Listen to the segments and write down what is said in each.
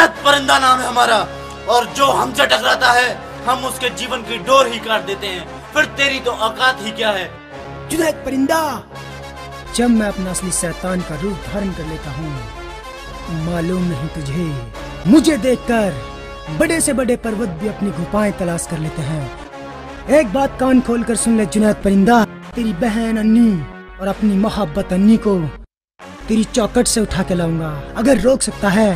जुनैद परिंदा नाम है हमारा, और जो हमसे टकराता है हम उसके जीवन की डोर ही काट देते हैं। फिर तेरी तो औकात ही क्या है। जुनैद परिंदा, जब मैं अपना असली शैतान का रूप धारण कर लेता हूँ, मालूम नहीं तुझे, मुझे देखकर बड़े से बड़े पर्वत भी अपनी गुफाएं तलाश कर लेते हैं। एक बात कान खोल कर सुन ले जुनैद परिंदा, तेरी बहन अन्नी और अपनी मोहब्बत अन्नी को तेरी चौकट से उठा के लाऊंगा, अगर रोक सकता है।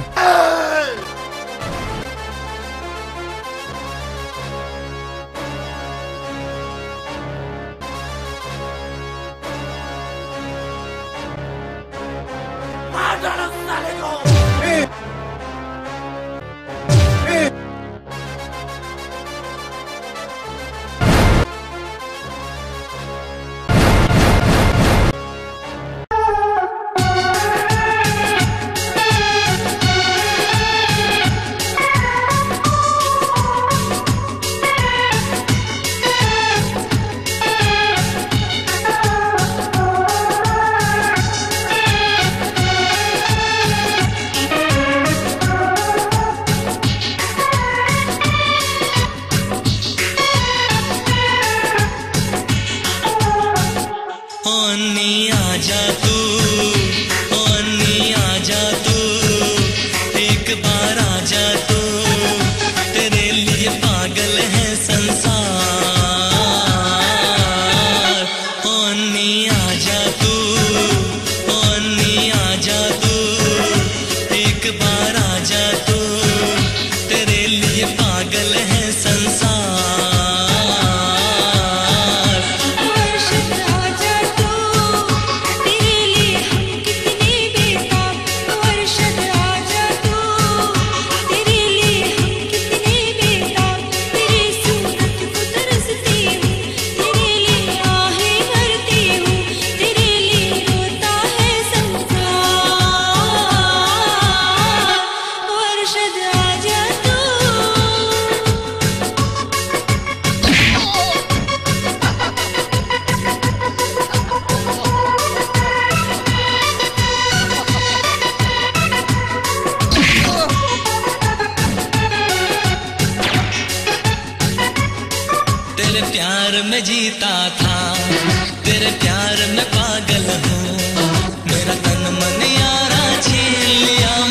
तेरे प्यार में पागल हूँ, मेरा तन मन यारा छीन लिया।